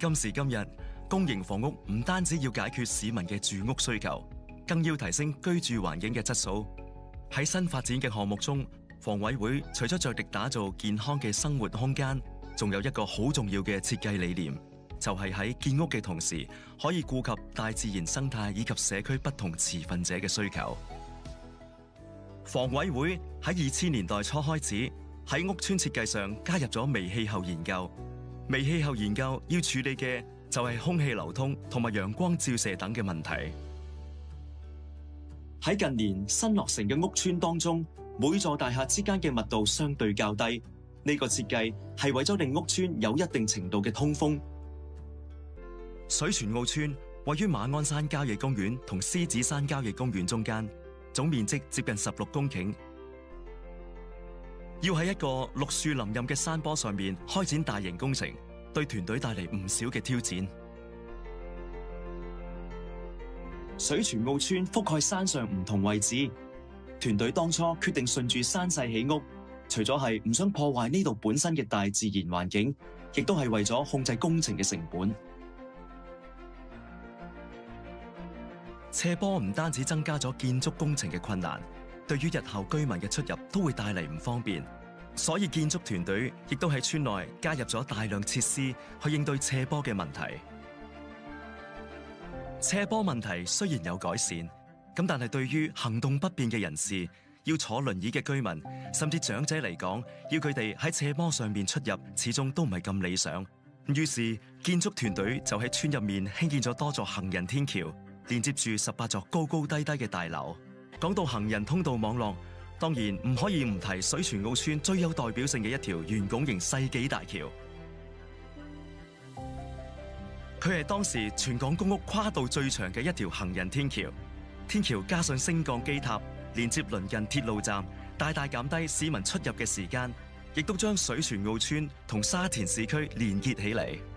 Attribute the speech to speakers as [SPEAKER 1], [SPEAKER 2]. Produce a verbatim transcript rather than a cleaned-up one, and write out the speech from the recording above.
[SPEAKER 1] 今時今日，公營房屋唔單止要解決市民嘅住屋需求，更要提升居住環境嘅質素。喺新發展嘅項目中，房委會除咗着力打造健康嘅生活空間，仲有一個好重要嘅設計理念，就係喺建屋嘅同時，可以顧及大自然生態以及社區不同持份者嘅需求。房委會喺二千年代初開始喺屋邨設計上加入咗微氣候研究。微氣候研究要處理嘅就係空氣流通同埋陽光照射等嘅問題。喺近年新落成嘅屋邨當中，每座大廈之間嘅密度相對較低，呢個設計係為咗令屋邨有一定程度嘅通風。水泉澳邨位於馬鞍山郊野公園同獅子山郊野公園中間，總面積接近十六公頃。要喺一個綠樹林蔭嘅山坡上面開展大型工程，對團隊帶嚟唔少嘅挑戰。水泉澳邨覆蓋山上唔同位置，團隊當初決定順住山勢起屋，除咗係唔想破壞呢度本身嘅大自然環境，亦都係為咗控制工程嘅成本。斜坡唔單止增加咗建築工程嘅困難，對於日後居民嘅出入都會帶嚟唔方便，所以建築團隊亦都喺村內加入咗大量設施去應對斜坡嘅問題。斜坡問題雖然有改善，咁但係對於行動不便嘅人士，要坐輪椅嘅居民，甚至長者嚟講，要佢哋喺斜坡上面出入，始終都唔係咁理想。於是建築團隊就喺村入面興建咗多座行人天橋，連接住十八座高高低低嘅大樓。講到行人通道網絡，當然唔可以唔提水泉澳村最有代表性嘅一條圓拱形世紀大橋。佢係當時全港公屋跨度最長嘅一條行人天橋。天橋加上升降機塔，連接鄰近鐵路站，大大減低市民出入嘅時間，亦都將水泉澳村同沙田市區連結起嚟。